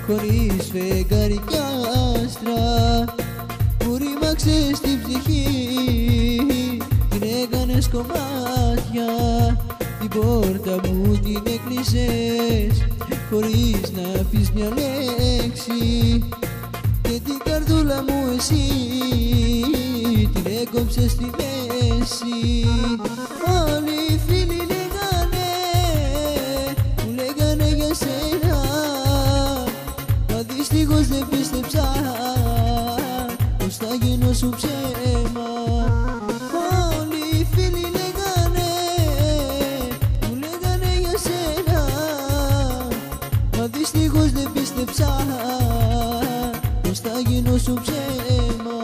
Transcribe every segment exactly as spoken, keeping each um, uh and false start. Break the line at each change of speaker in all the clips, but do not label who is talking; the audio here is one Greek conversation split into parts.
χωρίς φεγγάρι κι άστρα που ρήμαξες την ψυχή, την έκανες κομμάτια, την πόρτα μου την έκλεισες χωρίς να πεις μια λέξη και την καρδούλα μου εσύ την έκοψες στη μέση. Όλοι οι φίλοι λέγανε, μου λέγανε για σένα, μα δυστυχώς δεν πίστεψα πως θα γίνω σου ψέμα. Όλοι οι φίλοι λέγανε, μου λέγανε για σένα, μα δυστυχώς δεν πίστεψα πως θα γίνω σου ψέμα.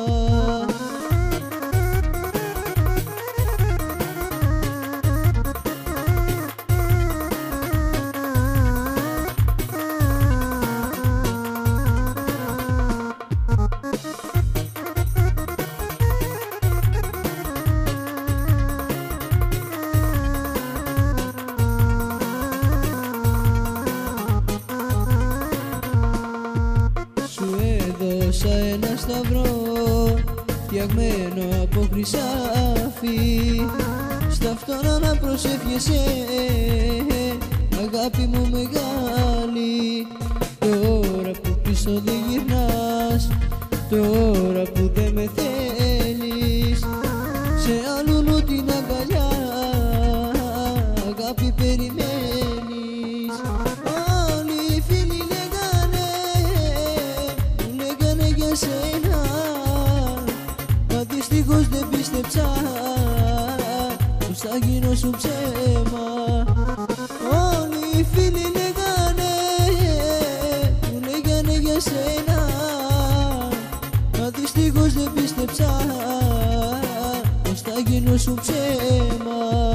Έδωσα ένα σταυρό φτιαγμένο από χρυσάφι, στα φτώνα να προσεύχεσαι αγάπη μου μεγάλη. Τώρα που πίσω δεν γυρνάς, τώρα που δεν με θέλεις, σε άλλον την αγκαλιά αγάπη περιμένεις. Όλοι οι φίλοι για σένα, μα δυστυχώς δεν πίστεψα πως θα γίνω σου ψέμα. Όλοι οι φίλοι λέγανε, μου λέγανε για σένα, μα δυστυχώς δεν πίστεψα πως θα γίνω σου ψέμα.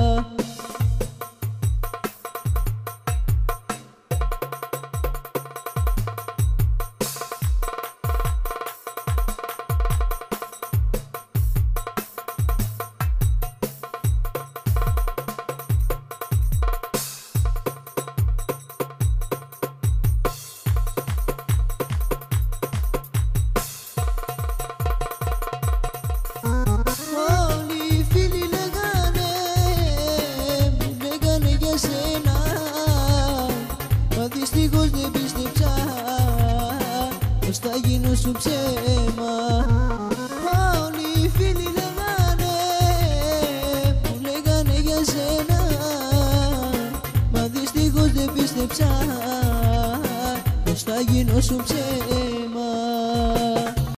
Δυστυχώς δεν πίστεψα πως θα γίνω σου ψέμα. Όλοι οι φίλοι λέγανε, μου λέγανε για σένα, μα δυστυχώς δεν πίστεψα πως θα γίνω σου ψέμα.